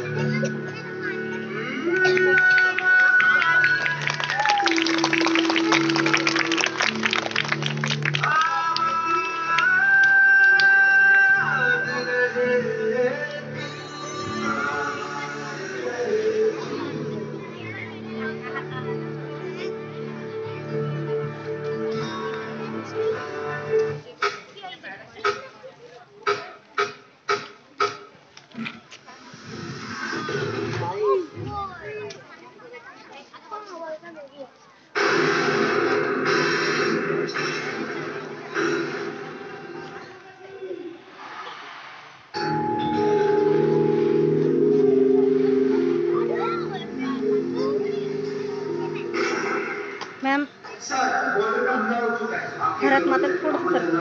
ma'am घरात मात्र थोडंसं तर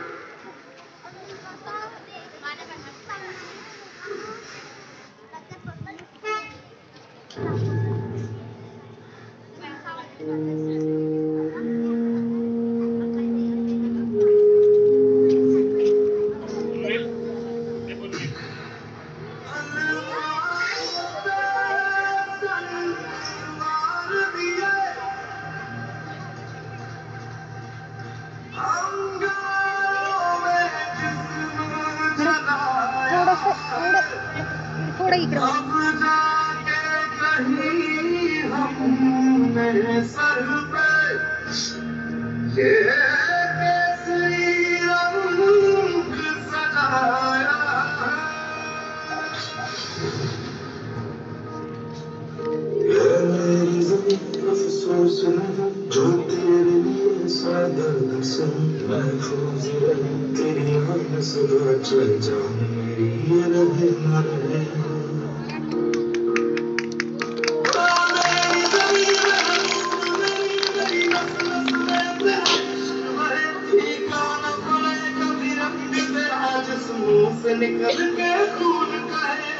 थोड़ा इकडे मेरे सर पे ये केसरी रंग सजाया ये मेरी ज़मीन अफ़सोस नहीं जो तेरे लिए सादर से महफूज रहे तेरी हर सदा चल जाऊं मेरी ये रहे न रहे से निकल के खून का है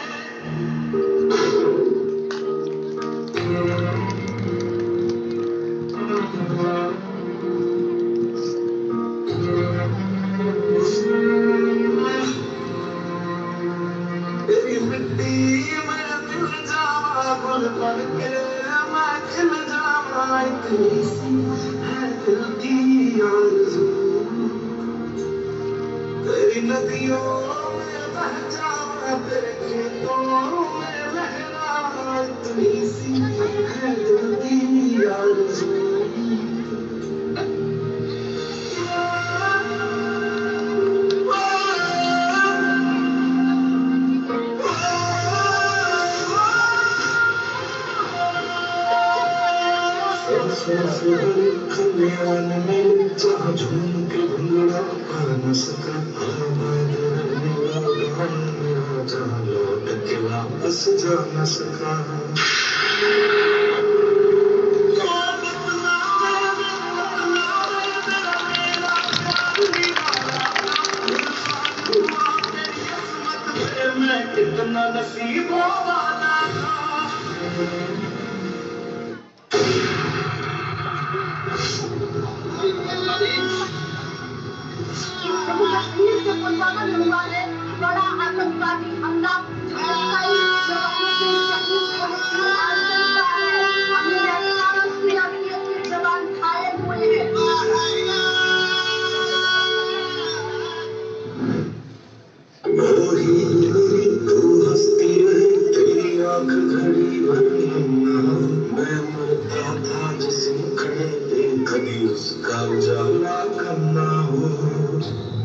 तेरी मिट्टी में दिल जावा गुल बन के मैं खिल जावा इतनी सी है दिल की आरज़ू तेरी नदियों में बह जावा तेरे खेतों में लहरा इतनी सी है दिल की आरज़ू खलियान में जहाँ झूम के भंगड़ा पा न सका मेरा जहाँ लौट के वापस जा न सका मैं कितना नसीबों वाला था कश्मीर के पुलवामा हमला है बड़ा आतंकवादी हमला जवान घायल हुए हैं तू हंसती रही तेरी आंख घड़ी भर मैं मरता था जिसम खड़े कभी उसका उजाला करना हो